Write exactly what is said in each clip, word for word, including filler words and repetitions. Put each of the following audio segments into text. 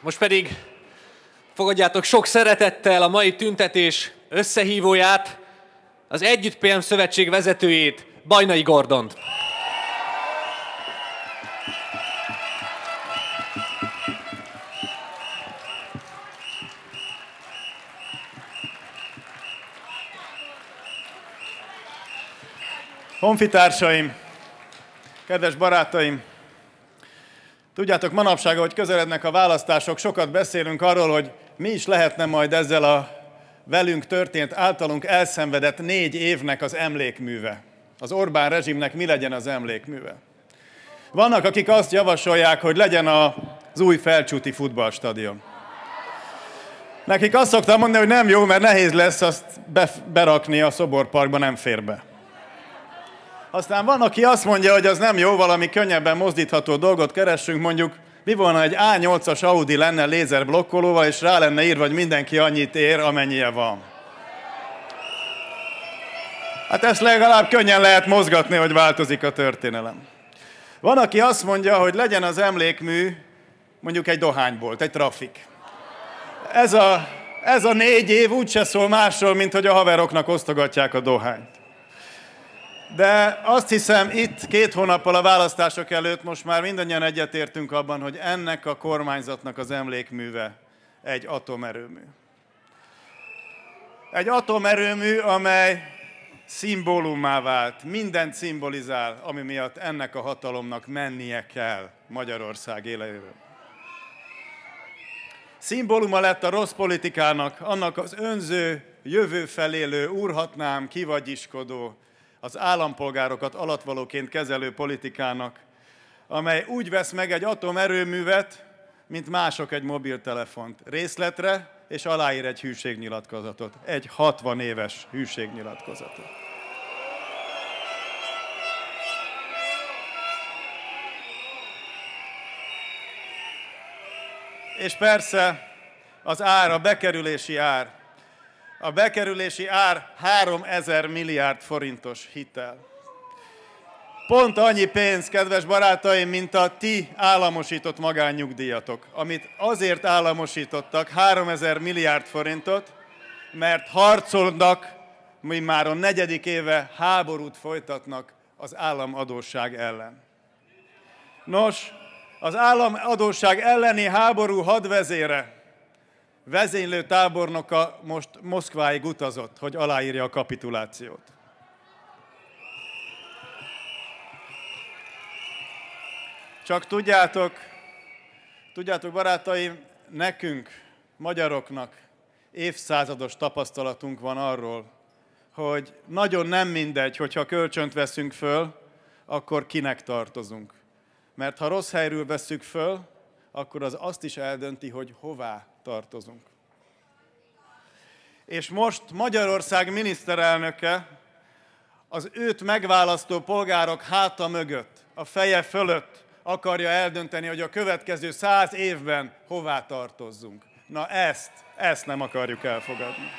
Most pedig fogadjátok sok szeretettel a mai tüntetés összehívóját, az Együtt pé em Szövetség vezetőjét, Bajnai Gordont. Honfitársaim, kedves barátaim! Tudjátok, manapság, ahogy közelednek a választások, sokat beszélünk arról, hogy mi is lehetne majd ezzel a velünk történt, általunk elszenvedett négy évnek az emlékműve. Az Orbán rezsimnek mi legyen az emlékműve. Vannak, akik azt javasolják, hogy legyen az új Felcsúti futballstadion. Nekik azt szoktam mondani, hogy nem jó, mert nehéz lesz azt berakni a Szoborparkba, nem fér be. Aztán van, aki azt mondja, hogy az nem jó, valami könnyebben mozdítható dolgot keressünk, mondjuk mi volna egy á nyolcas Audi lenne lézerblokkolóval, és rá lenne írva, hogy mindenki annyit ér, amennyie van. Hát ezt legalább könnyen lehet mozgatni, hogy változik a történelem. Van, aki azt mondja, hogy legyen az emlékmű mondjuk egy dohánybolt, egy trafik. Ez a, ez a négy év úgyse szól másról, mint hogy a haveroknak osztogatják a dohányt. De azt hiszem, itt két hónappal a választások előtt most már mindannyian egyetértünk abban, hogy ennek a kormányzatnak az emlékműve egy atomerőmű. Egy atomerőmű, amely szimbólummá vált, mindent szimbolizál, ami miatt ennek a hatalomnak mennie kell Magyarország életéről. Szimbóluma lett a rossz politikának, annak az önző, jövő felélő, úrhatnám, kivagyiskodó, az állampolgárokat alatvalóként kezelő politikának, amely úgy vesz meg egy atomerőművet, mint mások egy mobiltelefont részletre, és aláír egy hűségnyilatkozatot, egy hatvan éves hűségnyilatkozatot. És persze az ár, a bekerülési ár. A bekerülési ár háromezer milliárd forintos hitel. Pont annyi pénz, kedves barátaim, mint a ti államosított magánnyugdíjatok, amit azért államosítottak háromezer milliárd forintot, mert harcolnak, mi már a negyedik éve háborút folytatnak az államadósság ellen. Nos, az államadósság elleni háború hadvezére, vezénylő tábornoka most Moszkváig utazott, hogy aláírja a kapitulációt. Csak tudjátok, tudjátok barátaim, nekünk, magyaroknak évszázados tapasztalatunk van arról, hogy nagyon nem mindegy, hogyha kölcsönt veszünk föl, akkor kinek tartozunk. Mert ha rossz helyről vesszük föl, akkor az azt is eldönti, hogy hová tartozunk. És most Magyarország miniszterelnöke az őt megválasztó polgárok háta mögött, a feje fölött akarja eldönteni, hogy a következő száz évben hová tartozzunk. Na ezt, ezt nem akarjuk elfogadni.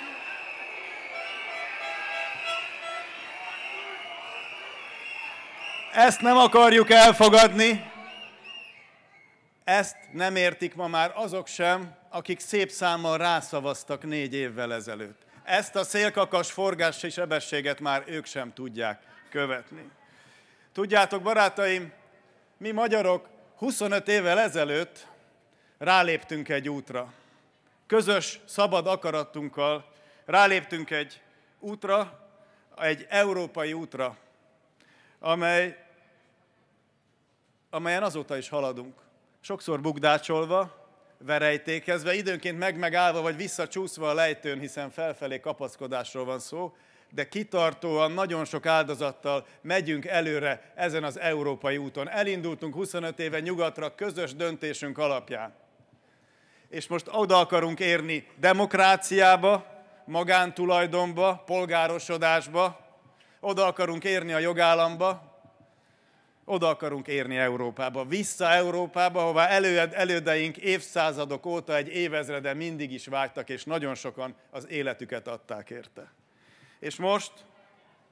Ezt nem akarjuk elfogadni. Ezt nem értik ma már azok sem, akik szép számmal rászavaztak négy évvel ezelőtt. Ezt a szélkakas forgási sebességet már ők sem tudják követni. Tudjátok, barátaim, mi magyarok huszonöt évvel ezelőtt ráléptünk egy útra. Közös, szabad akaratunkkal ráléptünk egy útra, egy európai útra, amely, amelyen azóta is haladunk. Sokszor bukdácsolva, verejtékezve, időnként meg-megállva vagy visszacsúszva a lejtőn, hiszen felfelé kapaszkodásról van szó, de kitartóan, nagyon sok áldozattal megyünk előre ezen az európai úton. Elindultunk huszonöt éve nyugatra közös döntésünk alapján. És most oda akarunk érni demokráciába, magántulajdonba, polgárosodásba, oda akarunk érni a jogállamba, oda akarunk érni Európába, vissza Európába, ahová elő, elődeink évszázadok óta, egy évezrede mindig is vágytak, és nagyon sokan az életüket adták érte. És most,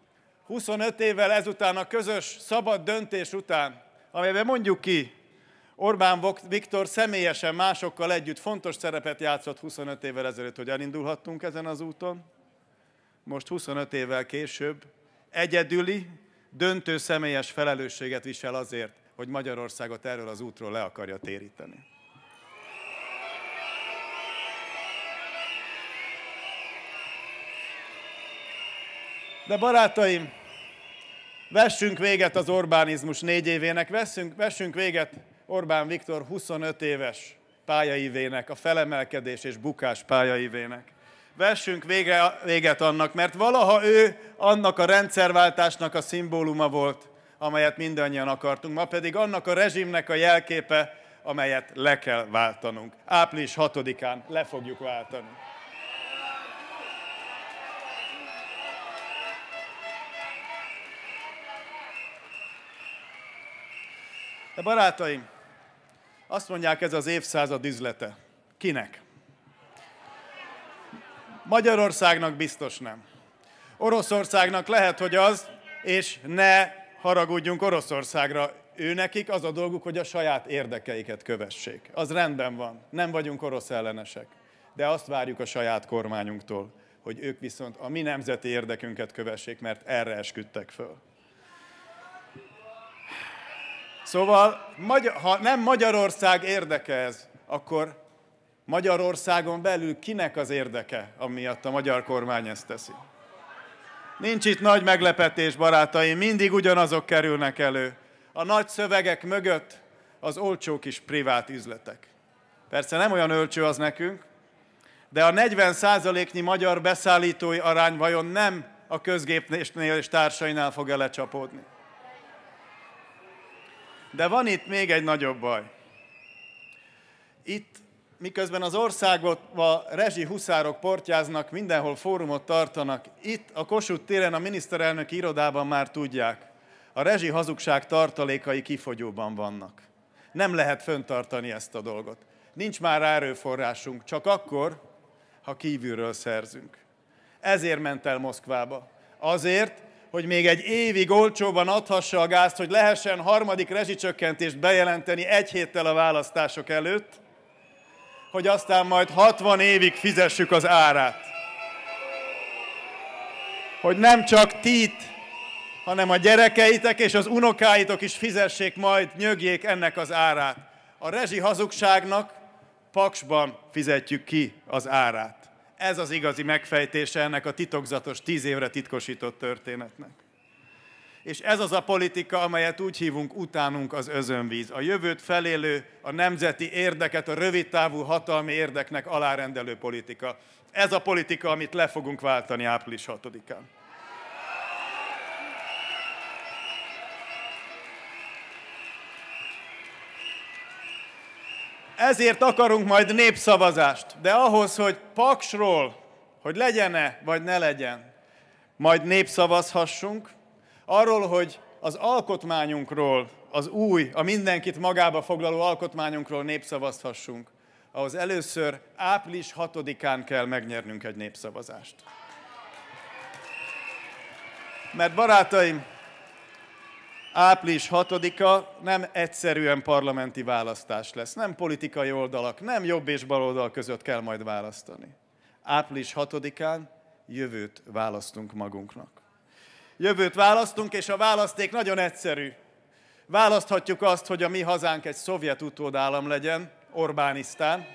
huszonöt évvel ezután, a közös, szabad döntés után, amelyben mondjuk ki, Orbán Viktor személyesen másokkal együtt fontos szerepet játszott huszonöt évvel ezelőtt, hogy elindulhattunk ezen az úton. Most huszonöt évvel később egyedüli, döntő személyes felelősséget visel azért, hogy Magyarországot erről az útról le akarja téríteni. De barátaim, vessünk véget az Orbánizmus négy évének, vessünk, vessünk véget Orbán Viktor huszonöt éves pályaívének, a felemelkedés és bukás pályaívének. Vessünk vége, véget annak, mert valaha ő annak a rendszerváltásnak a szimbóluma volt, amelyet mindannyian akartunk, ma pedig annak a rezsimnek a jelképe, amelyet le kell váltanunk. április hatodikán le fogjuk váltani. De barátaim, azt mondják, ez az évszázad üzlete. Kinek? Magyarországnak biztos nem. Oroszországnak lehet, hogy az, és ne haragudjunk Oroszországra. Őnekik az a dolguk, hogy a saját érdekeiket kövessék. Az rendben van, nem vagyunk orosz ellenesek. De azt várjuk a saját kormányunktól, hogy ők viszont a mi nemzeti érdekünket kövessék, mert erre esküdtek föl. Szóval, ha nem Magyarország érdeke ez, akkor Magyarországon belül kinek az érdeke, amiatt a magyar kormány ezt teszi? Nincs itt nagy meglepetés, barátaim, mindig ugyanazok kerülnek elő. A nagy szövegek mögött az olcsó kis privát üzletek. Persze nem olyan olcsó az nekünk, de a negyven százaléknyi magyar beszállítói arány vajon nem a közgépnél és társainál fog lecsapódni. De van itt még egy nagyobb baj. Itt, miközben az országot a rezsihuszárok portyáznak, mindenhol fórumot tartanak, itt a Kossuth téren a miniszterelnöki irodában már tudják, a rezsi hazugság tartalékai kifogyóban vannak. Nem lehet föntartani ezt a dolgot. Nincs már erőforrásunk, csak akkor, ha kívülről szerzünk. Ezért ment el Moszkvába. Azért, hogy még egy évig olcsóban adhassa a gázt, hogy lehessen harmadik rezsicsökkentést bejelenteni egy héttel a választások előtt, hogy aztán majd hatvan évig fizessük az árát. Hogy nem csak ti, hanem a gyerekeitek és az unokáitok is fizessék majd, nyögjék ennek az árát. A rezsi hazugságnak paksban fizetjük ki az árát. Ez az igazi megfejtése ennek a titokzatos, tíz évre titkosított történetnek. És ez az a politika, amelyet úgy hívunk, utánunk az özönvíz. A jövőt felélő, a nemzeti érdeket, a rövidtávú hatalmi érdeknek alárendelő politika. Ez a politika, amit le fogunk váltani április hatodikán. Ezért akarunk majd népszavazást, de ahhoz, hogy paksról, hogy legyen-e vagy ne legyen, majd népszavazhassunk, arról, hogy az alkotmányunkról, az új, a mindenkit magába foglaló alkotmányunkról népszavazhassunk, ahhoz először április hatodikán kell megnyernünk egy népszavazást. Mert barátaim, április hatodika nem egyszerűen parlamenti választás lesz, nem politikai oldalak, nem jobb és bal oldal között kell majd választani. április hatodikán jövőt választunk magunknak. Jövőt választunk, és a választék nagyon egyszerű. Választhatjuk azt, hogy a mi hazánk egy szovjet utódállam legyen, Orbánisztán,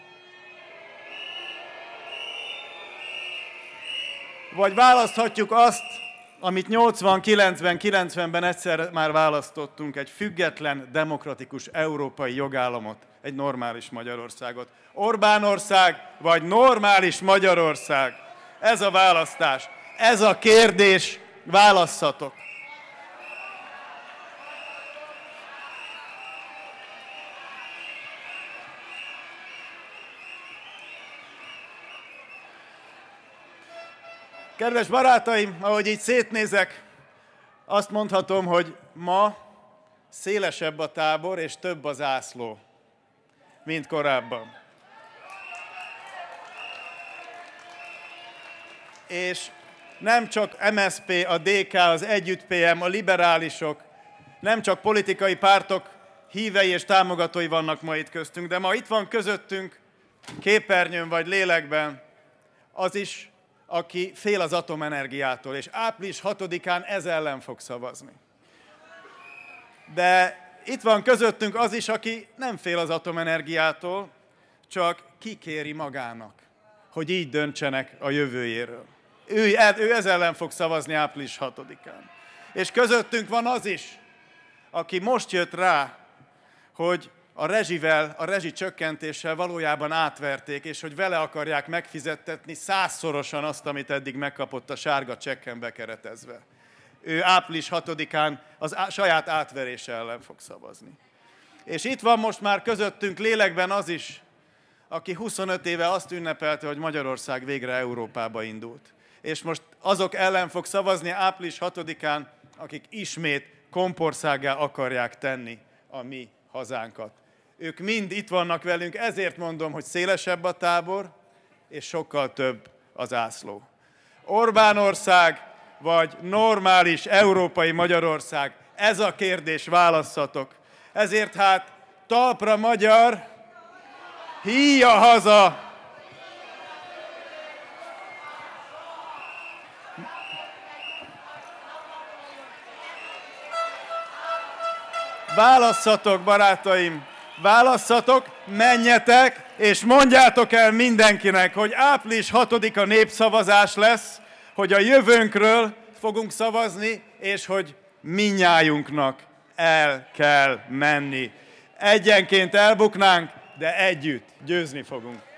vagy választhatjuk azt, amit nyolcvan, kilencven, kilencvenben egyszer már választottunk, egy független, demokratikus európai jogállamot, egy normális Magyarországot. Orbánország vagy normális Magyarország? Ez a választás, ez a kérdés, válasszatok. Kedves barátaim, ahogy így szétnézek, azt mondhatom, hogy ma szélesebb a tábor és több az zászló, mint korábban. És nem csak em es zé pé, a dé ká, az Együtt pé em, a liberálisok, nem csak politikai pártok hívei és támogatói vannak ma itt köztünk, de ma itt van közöttünk, képernyőn vagy lélekben, az is, aki fél az atomenergiától, és április hatodikán ez ellen fog szavazni. De itt van közöttünk az is, aki nem fél az atomenergiától, csak kikéri magának, hogy így döntsenek a jövőjéről. Ő, ő ez ellen fog szavazni április hatodikán. És közöttünk van az is, aki most jött rá, hogy a rezsivel, a rezsicsökkentéssel valójában átverték, és hogy vele akarják megfizettetni százszorosan azt, amit eddig megkapott a sárga csekken bekeretezve. Ő április hatodikán az á, saját átverése ellen fog szavazni. És itt van most már közöttünk lélekben az is, aki huszonöt éve azt ünnepelte, hogy Magyarország végre Európába indult. És most azok ellen fog szavazni április hatodikán, akik ismét kompországgá akarják tenni a mi hazánkat. Ők mind itt vannak velünk, ezért mondom, hogy szélesebb a tábor, és sokkal több az ászló. Orbánország vagy normális európai Magyarország? Ez a kérdés, válasszatok. Ezért hát talpra magyar, híja haza! Válasszatok, barátaim! Válasszatok, menjetek, és mondjátok el mindenkinek, hogy április hatodika népszavazás lesz, hogy a jövőnkről fogunk szavazni, és hogy mindnyájunknak el kell menni. Egyenként elbuknánk, de együtt győzni fogunk.